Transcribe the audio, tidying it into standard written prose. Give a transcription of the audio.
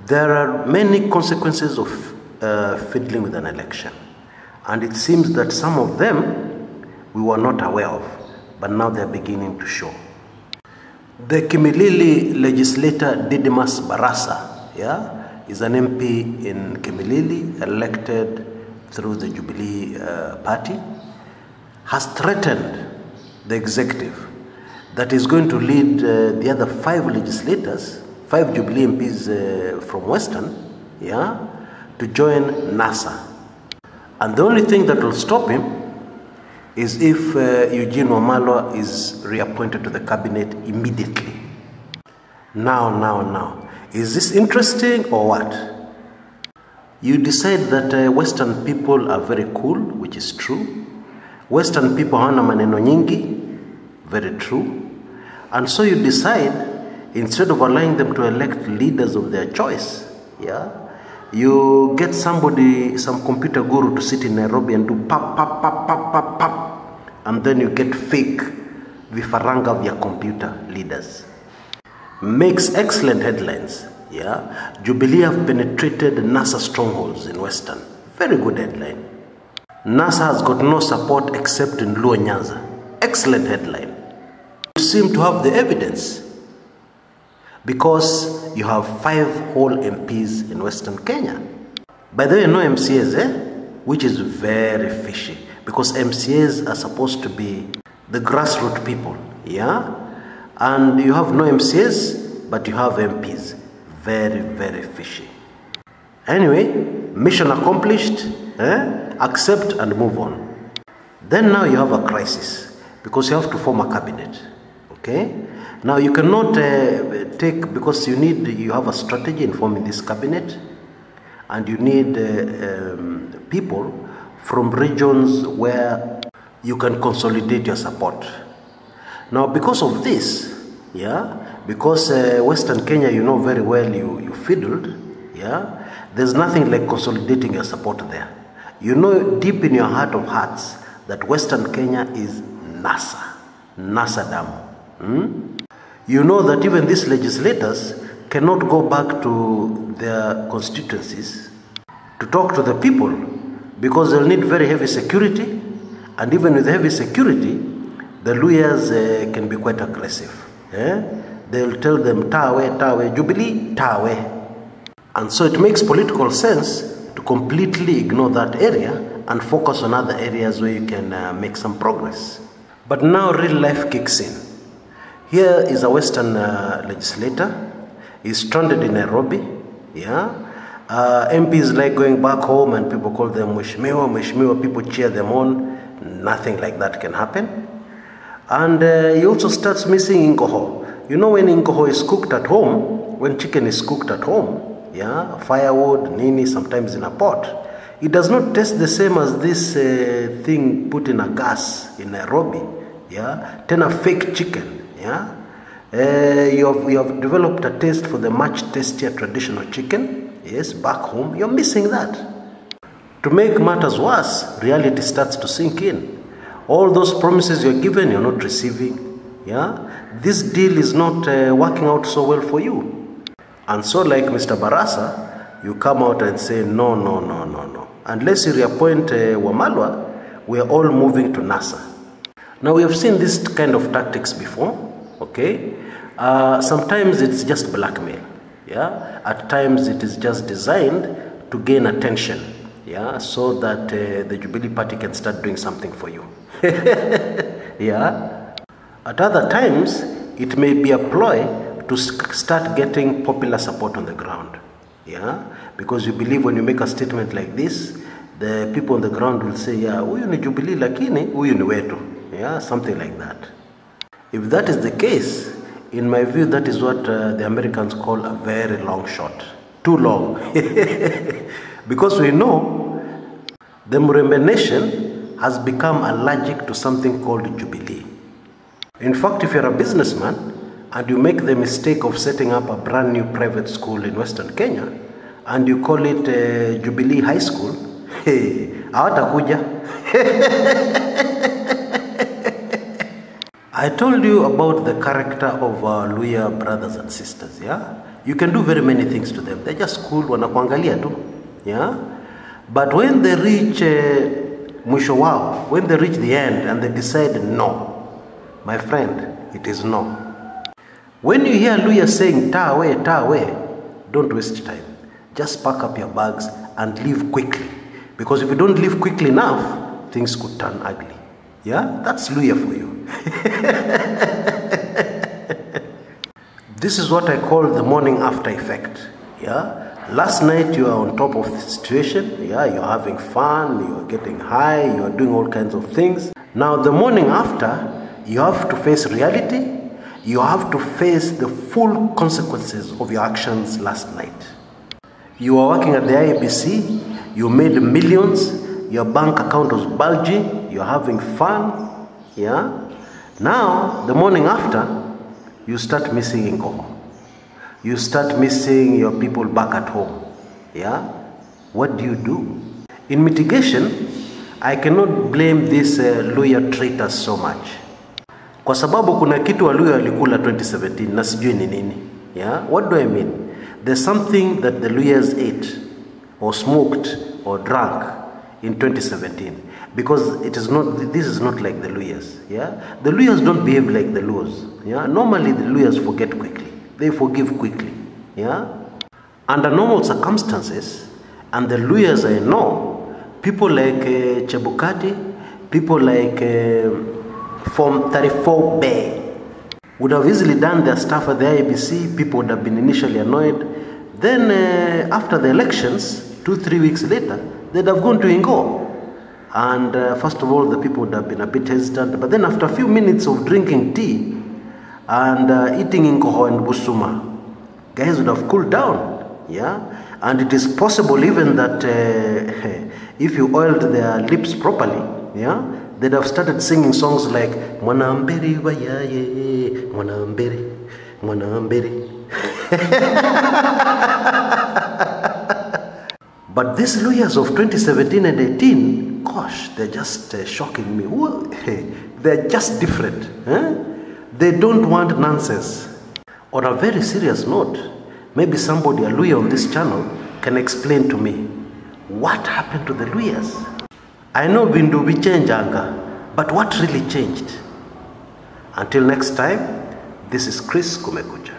There are many consequences of fiddling with an election, and it seems that some of them we were not aware of, but now they're beginning to show. The Kimilili legislator Didmus Barasa, is an MP in Kimilili, elected through the Jubilee party, has threatened the executive that is going to lead the other 5 legislators, 5 Jubilee MPs from Western, to join NASA. And the only thing that will stop him is if Eugene Wamalwa is reappointed to the cabinet immediately. Now. Is this interesting or what? You decide that Western people are very cool, which is true. Western people hawana maneno nyingi, very true. And so you decide, instead of allowing them to elect leaders of their choice, you get somebody, some computer guru to sit in Nairobi and do pap, pap, pap, pap, pap, pap. And then you get fake vifaranga via computer leaders. Makes excellent headlines. Jubilee have penetrated NASA strongholds in Western. Very good headline. NASA has got no support except in Luo Nyanza. Excellent headline. You seem to have the evidence because you have 5 whole MPs in Western Kenya. By the way, no MCAs, which is very fishy, because MCAs are supposed to be the grassroots people, and you have no MCAs, but you have MPs. Very, very fishy. Anyway, mission accomplished. Accept and move on. Then now you have a crisis because you have to form a cabinet. Okay? Now you cannot because you have a strategy in forming this cabinet, and you need people from regions where you can consolidate your support. Now because of this, because Western Kenya, you know very well, you fiddled, there's nothing like consolidating your support there. You know deep in your heart of hearts that Western Kenya is NASA dam. You know that even these legislators cannot go back to their constituencies to talk to the people because they'll need very heavy security, and even with heavy security, the Luhyas can be quite aggressive. They'll tell them, tawe, Jubilee, tawe. And so it makes political sense to completely ignore that area and focus on other areas where you can make some progress. But now real life kicks in. Here is a Western legislator. He's stranded in Nairobi. MPs like going back home and people call them Mheshimiwa, people cheer them on. Nothing like that can happen. And he also starts missing inkoho. You know, when inkoho is cooked at home, when chicken is cooked at home, firewood, nini, sometimes in a pot, it does not taste the same as this thing put in a gas in Nairobi. Then a fake chicken. You have developed a taste for the much tastier traditional chicken. Yes, back home, you're missing that. To make matters worse, reality starts to sink in. All those promises you're given, you're not receiving. This deal is not working out so well for you. And so like Mr. Barasa, you come out and say, no. Unless you reappoint Wamalwa, we are all moving to NASA. Now we have seen this kind of tactics before, okay? Sometimes it's just blackmail, At times it is just designed to gain attention, so that the Jubilee party can start doing something for you. At other times, it may be a ploy to start getting popular support on the ground. Because you believe when you make a statement like this, the people on the ground will say, huyu ni Jubilee lakini huyu ni wetu. Something like that. If that is the case, in my view, that is what the Americans call a very long shot. Too long. Because we know the Murembe nation has become allergic to something called Jubilee. In fact, if you're a businessman and you make the mistake of setting up a brand new private school in Western Kenya and you call it Jubilee High School, hawatakuja. I told you about the character of our Luhya brothers and sisters, yeah? You can do very many things to them. They're just cool, wanakuangalia tu, yeah? But when they reach mwisho wao, when they reach the end and they decide no, my friend, it is no. When you hear Luhya saying ta away, don't waste time. Just pack up your bags and leave quickly. Because if you don't leave quickly enough, things could turn ugly. Yeah, that's Luhya for you. This is what I call the morning after effect. Yeah, last night you are on top of the situation. Yeah, you're having fun, you're getting high, you're doing all kinds of things. Now the morning after, you have to face reality. You have to face the full consequences of your actions last night. You are working at the IEBC, you made millions, your bank account was bulging, you're having fun, yeah? Now, the morning after, you start missing Inkoho. You start missing your people back at home, yeah? What do? In mitigation, I cannot blame these Luhya traitors so much. Kwa sababu kuna kitu wa Luhya walikula 2017 na sijui ni nini. Yeah? What do I mean? There's something that the Luhyas ate or smoked or drank in 2017 because this is not like the Luhyas. Yeah? The Luhyas don't behave like the Luos. Yeah? Normally the Luhyas forget quickly. They forgive quickly. Yeah? Under normal circumstances, and the Luhyas I know, people like Chebukati, people like Form 34 Bay would have easily done their stuff at the IEBC. People would have been initially annoyed. Then after the elections, 2-3 weeks later, they'd have gone to Ingo. And first of all, the people would have been a bit hesitant. But then after a few minutes of drinking tea and eating Ingoho and Busuma, guys would have cooled down. Yeah? And it is possible even that if you oiled their lips properly, yeah, they'd have started singing songs like Mwanamberi wayaye, Mwanamberi, Mwanamberi. But these Luhyas of 2017 and 18, gosh, they're just shocking me. They're just different. They don't want nonsense. On a very serious note, maybe somebody, a Luhya on this channel, can explain to me what happened to the Luhyas. I know Bindu we change anger, but what really changed? Until next time, this is Kshs Kumekucha.